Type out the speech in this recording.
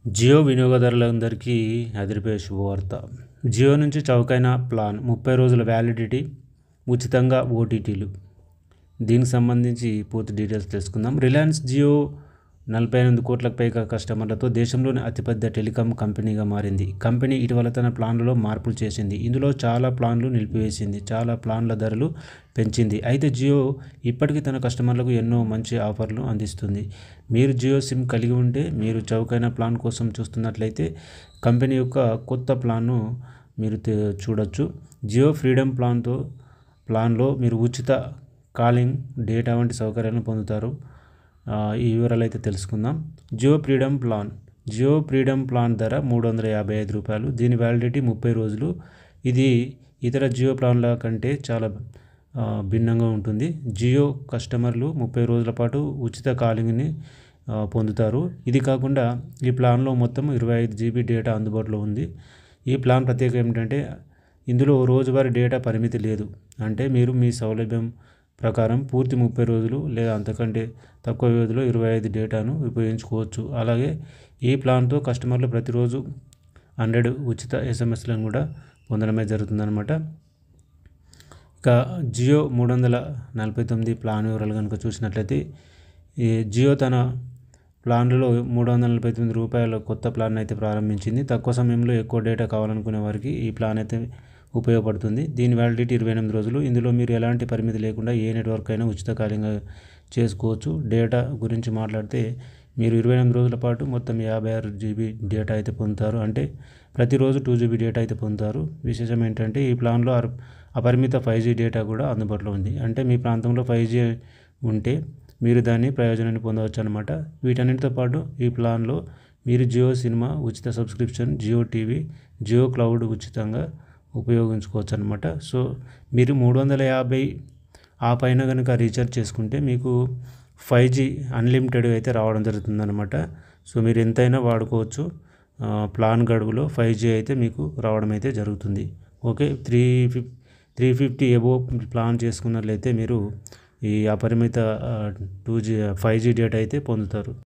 జియో వినియోగదారులందరికీ అదిరిపోయే శుభవార్త. జియో నుంచి చౌకైన ప్లాన్ 30 రోజుల వ్యాలిడిటీ, ఉచితంగా ఓటీటీలు. దీనికి సంబంధించి పూర్తి డీటెయిల్స్ తెలుసుకుందాం. రిలయన్స్ జియో 48 కోట్లకు పైగా కస్టమర్లతో దేశంలోని అతిపెద్ద టెలికాం కంపెనీగా మారింది. కంపెనీ ఇటీవల తన ప్లాన్లలో మార్పులు చేసింది. ఇందులో చాలా ప్లాన్లు నిలిపివేసింది, చాలా ప్లాన్ల ధరలు పెంచింది. అయితే జియో ఇప్పటికీ తన కస్టమర్లకు ఎన్నో మంచి ఆఫర్లు అందిస్తుంది. మీరు జియో సిమ్ కలిగి ఉంటే, మీరు చౌకైన ప్లాన్ కోసం చూస్తున్నట్లయితే కంపెనీ యొక్క కొత్త ప్లాన్ను మీరు చూడొచ్చు. జియో ఫ్రీడమ్ ప్లాన్లో మీరు ఉచిత కాలింగ్, డేటా వంటి సౌకర్యాలను పొందుతారు. ఈ వివరాలు అయితే తెలుసుకుందాం. జియో ఫ్రీడమ్ ప్లాన్ ధర రూ. 355. దీని వ్యాలిడిటీ 30 రోజులు. ఇది ఇతర జియో ప్లాన్ల కంటే చాలా భిన్నంగా ఉంటుంది. జియో కస్టమర్లు 30 రోజుల పాటు ఉచిత కాలింగ్ని పొందుతారు. ఇది కాకుండా ఈ ప్లాన్లో మొత్తం 25 GB డేటా అందుబాటులో ఉంది. ఈ ప్లాన్ ప్రత్యేకత ఏమిటంటే ఇందులో రోజువారీ డేటా పరిమితి లేదు. అంటే మీరు మీ సౌలభ్యం ప్రకారం పూర్తి 30 రోజులు లేదా అంతకంటే తక్కువ వ్యవధిలో 25 డేటాను ఉపయోగించుకోవచ్చు. అలాగే ఈ ప్లాన్తో కస్టమర్లు ప్రతిరోజు 100 ఉచిత SMSలను కూడా పొందడమే జరుగుతుందన్నమాట. ఇక జియో 349 ప్లాన్ వివరాలు కనుక చూసినట్లయితే, ఈ జియో తన ప్లాన్లలో రూ. 349 కొత్త ప్లాన్ అయితే ప్రారంభించింది. తక్కువ సమయంలో ఎక్కువ డేటా కావాలనుకునే వారికి ఈ ప్లాన్ అయితే ఉపయోగపడుతుంది. దీని వ్యాలిడిటీ 28 రోజులు. ఇందులో మీరు ఎలాంటి పరిమితి లేకుండా ఏ నెట్వర్క్ అయినా ఉచిత కాలింగ్ చేసుకోవచ్చు. డేటా గురించి మాట్లాడితే మీరు 28 రోజుల పాటు మొత్తం 56 GB డేటా అయితే పొందుతారు. అంటే ప్రతిరోజు 2 GB డేటా అయితే పొందుతారు. విశేషం ఏంటంటే ఈ ప్లాన్లో అపరిమిత 5G డేటా కూడా అందుబాటులో ఉంది. అంటే మీ ప్రాంతంలో 5G ఉంటే మీరు దాని ప్రయోజనాన్ని పొందవచ్చు అనమాట. వీటన్నిటితో పాటు ఈ ప్లాన్లో మీరు జియో సినిమా ఉచిత subscription, Jio TV, Jio cloud ఉచితంగా ఉపయోగించుకోవచ్చు అనమాట. సో మీరు 350 ఆ పైన కనుక రీఛార్జ్ చేసుకుంటే మీకు 5G అన్లిమిటెడ్ అయితే రావడం జరుగుతుందన్నమాట. సో మీరు ఎంతైనా వాడుకోవచ్చు. ప్లాన్ గడువులో 5G అయితే మీకు రావడం అయితే జరుగుతుంది. ఓకే, 350 అబోవ్ ప్లాన్ చేసుకున్నట్లయితే మీరు ఈ అపరిమిత 5G డేటా అయితే పొందుతారు.